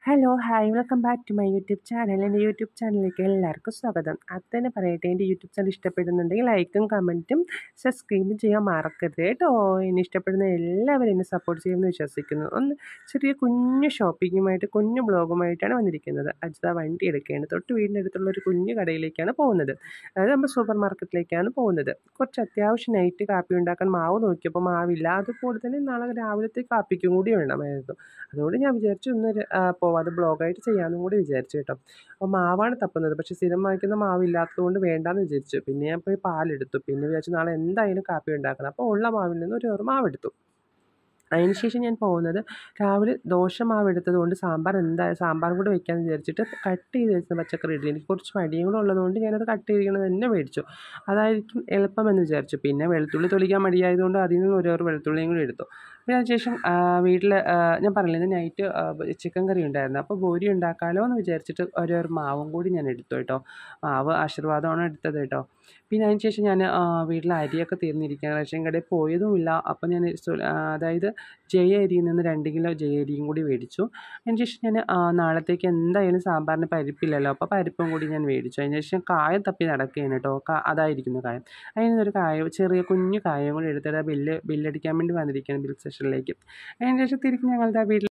Hello hi welcome back to my YouTube channel. എൻ്റെ YouTube ചാനലിലേക്ക് എല്ലാവർക്കും സ്വാഗതം. അത് തന്നെ പറയട്ടെ, എൻ്റെ യൂട്യൂബ് ചാനൽ ഇഷ്ടപ്പെടുന്നുണ്ടെങ്കിൽ ലൈക്കും കമൻറ്റും സബ്സ്ക്രൈബും ചെയ്യാൻ മറക്കരുത് കേട്ടോ. എന്നെ ഇഷ്ടപ്പെടുന്ന എല്ലാവരും എന്നെ സപ്പോർട്ട് ചെയ്യുമെന്ന് വിശ്വസിക്കുന്നു. ഒന്ന് ചെറിയ കുഞ്ഞു ഷോപ്പിങ്ങുമായിട്ട് കുഞ്ഞു ബ്ലോഗുമായിട്ടാണ് വന്നിരിക്കുന്നത്. അജിത വണ്ടി എടുക്കുകയാണ്. തൊട്ട് വീടിൻ്റെ അടുത്തുള്ള ഒരു കുഞ്ഞു കടയിലേക്കാണ് പോകുന്നത്. അതായത് നമ്മൾ സൂപ്പർ മാർക്കറ്റിലേക്കാണ് പോകുന്നത്. കുറച്ച് അത്യാവശ്യം നൈറ്റ് കാപ്പി ഉണ്ടാക്കാൻ മാവ് നോക്കിയപ്പോൾ മാവില്ല. അതുപോലെ തന്നെ നാളെ രാവിലത്തെ കാപ്പിക്കും കൂടി വേണമായിരുന്നു. അതുകൊണ്ട് ഞാൻ വിചാരിച്ചു ഇന്ന് പോവാതെ ബ്ലോഗായിട്ട് ചെയ്യാമെന്നും കൂടി വിചാരിച്ചു കേട്ടോ. അപ്പോൾ മാവാണ് തപ്പുന്നത്. പക്ഷേ സ്ഥിരം വാങ്ങിക്കുന്ന മാവില്ലാത്തത് കൊണ്ട് വേണ്ടാന്ന് വിചാരിച്ചു. പിന്നെ ഞാൻ പോയി പാലെടുത്തു. പിന്നെ വിചാരിച്ചു നാളെ എന്തായാലും കാപ്പി ഉണ്ടാക്കണം. അപ്പോൾ ഉള്ള മാവിൽ നിന്ന് ഒരു മാവെടുത്തു. അതിന് ശേഷം ഞാൻ പോകുന്നത് രാവിലെ ദോശ മാവ് എടുത്തത് കൊണ്ട് സാമ്പാറും കൂടെ വെക്കാമെന്ന് വിചാരിച്ചിട്ട് കട്ട് ചെയ്ത് വെച്ച പച്ചക്കറി ഇഡ്ഡലി. എനിക്ക് കുറച്ച് മടിയും കൂടെ ഉള്ളതുകൊണ്ട് ഞാനത് കട്ട് ചെയ്തിരിക്കുന്നത് തന്നെ മേടിച്ചു. അതായിരിക്കും എളുപ്പമെന്ന് വിചാരിച്ചു. പിന്നെ വെളുത്തുള്ളി തൊലിക്കാൻ മടിയായതുകൊണ്ട് അതിൽ നിന്ന് ഒരു വെളുത്തുള്ളിയും കൂടി എടുത്തു. പിന്നെ അതിനുശേഷം വീട്ടിൽ ഞാൻ പറഞ്ഞില്ലേ ഇന്ന് നൈറ്റ് ചിക്കൻ കറി ഉണ്ടായിരുന്നു. അപ്പോൾ ബോരി ഉണ്ടാക്കാമല്ലോ എന്ന് വിചാരിച്ചിട്ട് ഒരു മാവും കൂടി ഞാൻ എടുത്തു കേട്ടോ. മാവ് ആശീർവാദമാണ് എടുത്തത് കേട്ടോ. പിന്നെ അതിന് ശേഷം ഞാൻ വീട്ടിൽ അരിയൊക്കെ തീർന്നിരിക്കുകയാണ്. റേഷൻ കടയിൽ പോയതുമില്ല. അപ്പോൾ ഞാൻ അതായത് ജയ അരിയിൽ നിന്ന് 2 കിലോ ജയ അരിയും കൂടി മേടിച്ചു. അതിന് ശേഷം ഞാൻ നാളത്തേക്ക് എന്തായാലും സാമ്പാറിന് പരിപ്പില്ലല്ലോ, അപ്പോൾ പരിപ്പും കൂടി ഞാൻ മേടിച്ചു. അതിന് ശേഷം കായം തപ്പി നടക്കുകയാണ് കേട്ടോ. അതായിരിക്കുന്നു കായം. അതിൽ നിന്നൊരു ചെറിയ കുഞ്ഞു കായം കൂടി എടുത്തിട്ട് ബില്ലടിക്കാൻ വേണ്ടി വന്നിരിക്കുകയാണ് ബിൽ സെഷനിലേക്ക്. അതിന് ശേഷം തിരിച്ച് ഞങ്ങളുടെ വീട്ടിൽ